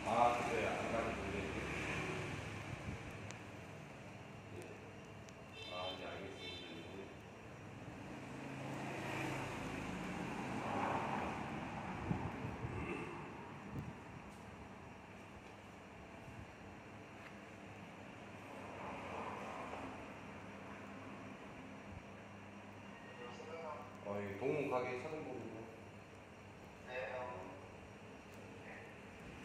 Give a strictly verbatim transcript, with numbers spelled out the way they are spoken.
아, 그래. 안 가는 분이. 아, 네, 알겠습니다. 어, 이 동문 가게 사장님.